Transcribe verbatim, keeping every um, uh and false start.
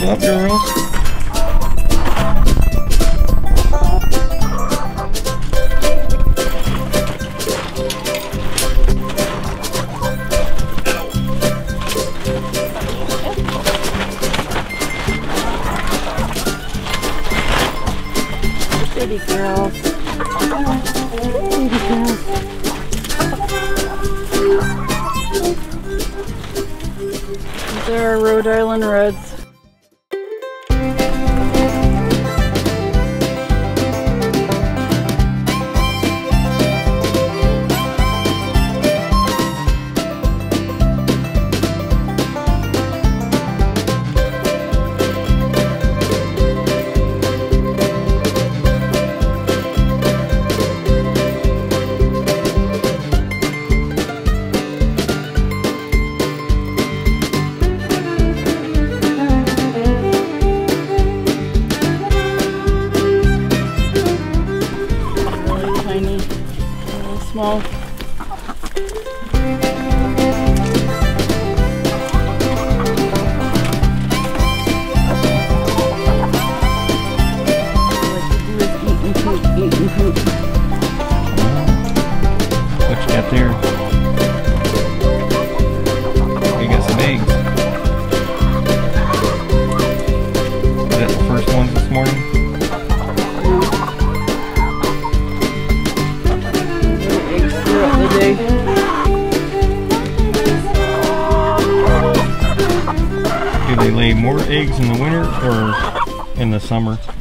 up, girls. Baby girls. Baby girls. These are our Rhode Island Reds. Small. What you got there? We got some eggs. Is that the first ones this morning? Do they lay more eggs in the winter or in the summer?